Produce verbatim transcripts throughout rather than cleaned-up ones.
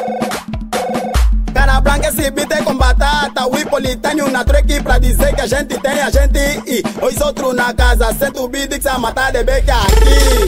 Cara branca, esse beat é com batata. O Hipolitânio na track pra dizer que a gente tem, a gente e os outros na casa. Senta o beat que se a matar de beca aqui.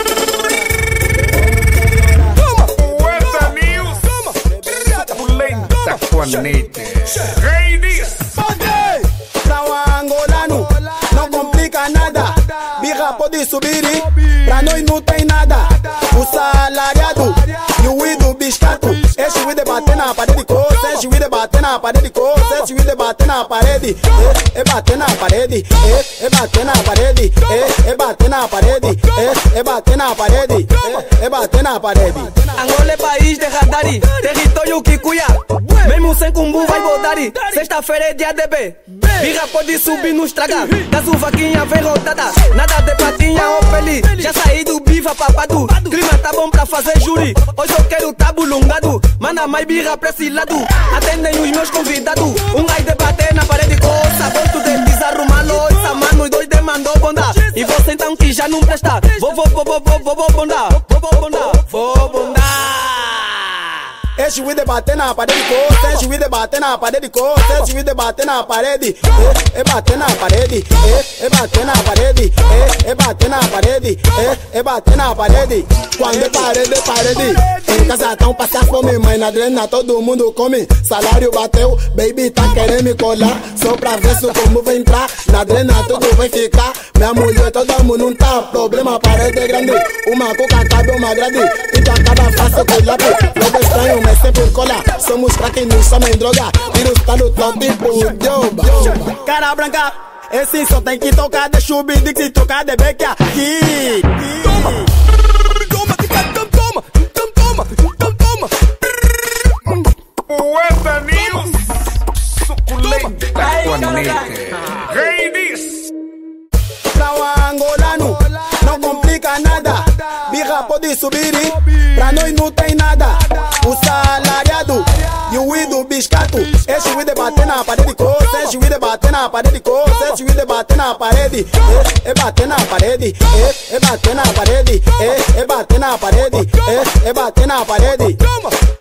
Poeta News, suculenta conete. Rei disso. Pra um angolano, não complica nada. Birra pode subir, pra nós não tem nada. O salariado e o I do biscato. Esse o I debater na parede de coça. Esse o I debater na parede de coça. Esse o I debater na parede. É, é bater na parede. É, é bater na parede. É, é bater na parede. É, é bater na parede. É, é bater na parede. Angola é país de radari, território que cuia. Mesmo sem cumbu vai bodari. Sexta-feira é dia de B. Birra pode subir no estraga. Da sua vaquinha vem rodada. Nada de patinha ou peli. Já saí do biva papado. Clima tá bom pra fazer júri. Hoje eu quero tabulungado. Manda mais birra pra esse lado. Atendem os meus convidados. Um gai de bater na parede coça. Volto de desarrumar loiça. Mano, e dois demandou bondar. E você então que já não presta. Vou, vou, vou, vou, vou, vou, vou bondar. Vou, vou bondar. Vou bondar. Esse o I debater na parede de coça. Esse o I debater na parede de coça. Esse o I debater na parede. É, é bater na parede. É, é bater na parede. É, é bater na parede. É, é bater na parede. Quando é parede, parede. Em casa tão passar fome, mas na drena todo mundo come. Salário bateu, baby tá querendo me colar. Só pra ver se como vai entrar. Na drena tudo vai ficar. Minha mulher todo mundo não tá. Problema parede é grande. Uma cuca cabe uma grande. E tu acaba fácil com lápis. Logo estranho, mas sempre cola. Somos crack, não somos em droga. Vírus tá no tão tipo Joba. Cara branca, esse só tem que tocar. Deixa o beat que tocar de beca aqui. Toma, toma, toma, toma, toma, toma, toma. Poeta News, suculenta conete. Rei disso. Pra um angolano, não complica nada. Birra pode subir, pra nós não tem nada. O salariado e o I do biscato. Esse o I debater na parede de coça. Esse o I debater na parede de coça. Esse o I debater na parede. É, é bater na parede. É, é bater na parede. É, é bater na parede. É, é bater na parede.